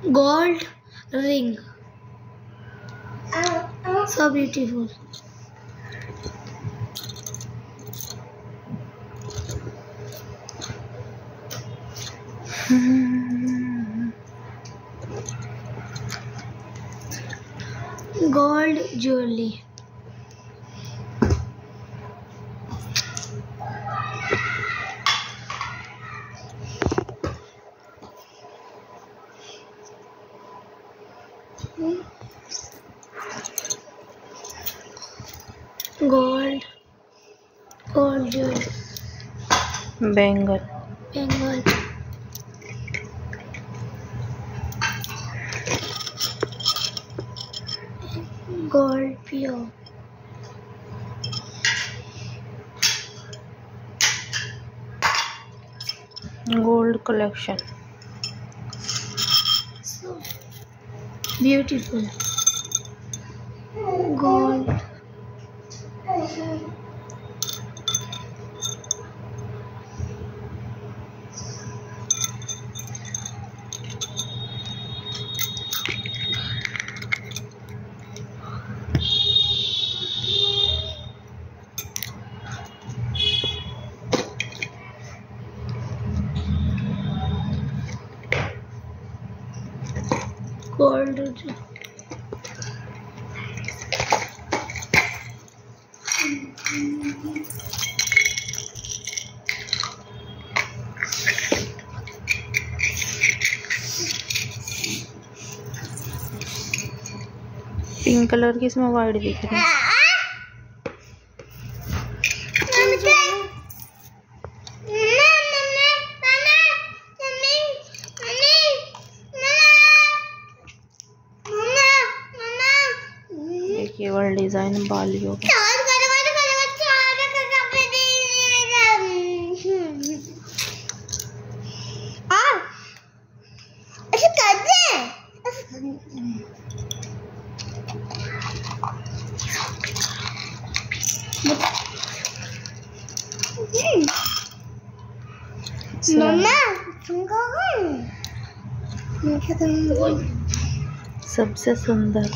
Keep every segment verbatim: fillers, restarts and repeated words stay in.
gold ring. So beautiful. Gold jewelry. Gold, gold jewelry. Bengal. Bengal. Gold pure. Gold collection. So beautiful. Gold. Gold. Pink colour की इसमें white दिख रही है। देखिए world design बालियों का। सबसे सुंदर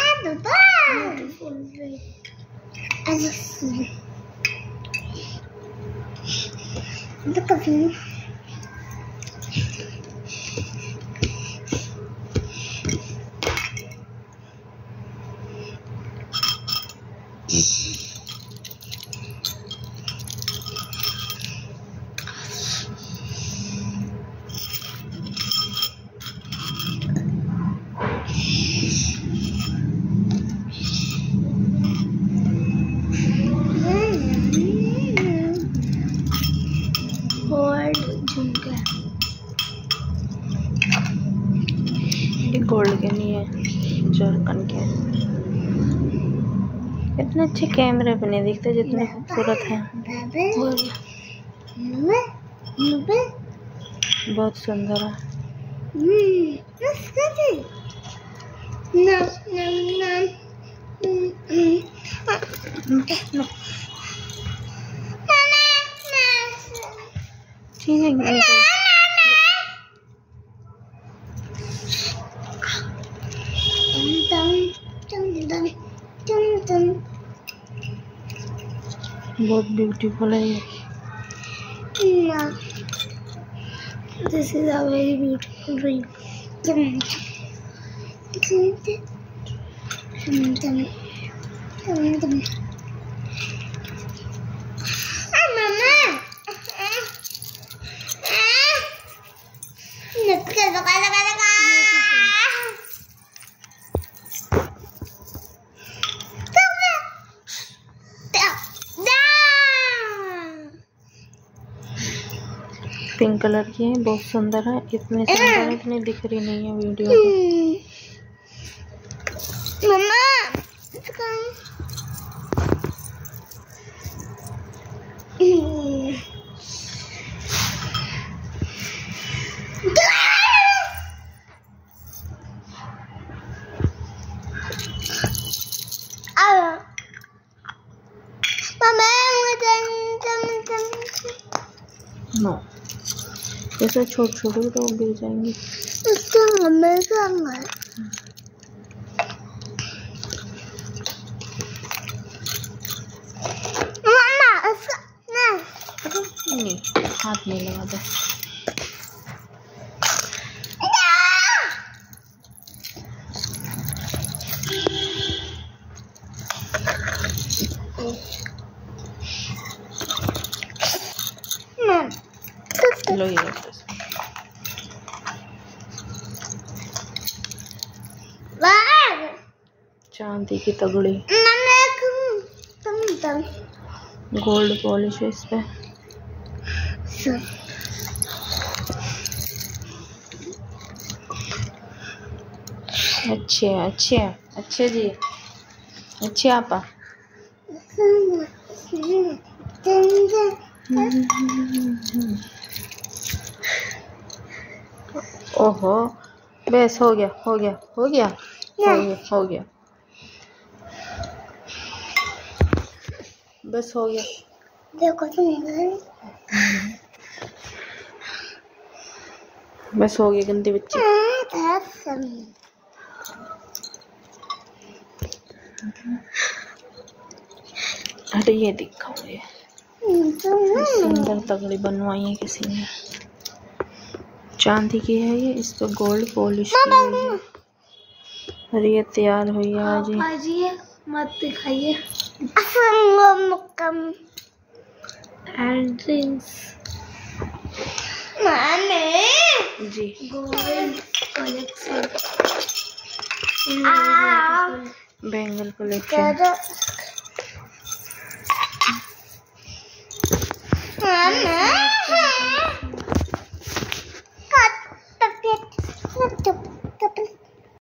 गोल्ड के नहीं है, जरकन के। इतने अच्छे कैमरे पे नहीं दिखते जितने खूबसूरत हैं। बहुत सुंदर है। ठीक है बहुत ब्यूटीफुल है ये। This is a very beautiful ring. Pink colour की है, बहुत सुंदर है। इतनी सुंदर इतनी दिख रही नहीं है वीडियो में। मम्मा नो ऐसे छोटे छोटे तो गिर जाएंगे। इसका हमें करना है। मम्मा इसका नहीं नहीं, हाथ नहीं लगा दे। लो ये चांदी की तगड़ी, गोल्ड पॉलिश है इस पे। अच्छे अच्छे अच्छे जी, अच्छे आपा। ओहो, बस हो गया हो गया हो गया हो गया हो गया बस हो गया। देखो तुम बस हो गया गंदी बच्ची। अरे ये दिखा हुआ है, सुंदर तगड़ी बनवाई है किसी ने, चांदी की है ये, इस पर गोल्ड पॉलिश की हुई है। अरे ये तैयार हुई है आज ही, मत दिखाइए। एंड ड्रिंक्स जी, gold collection, bangle collection. Mama.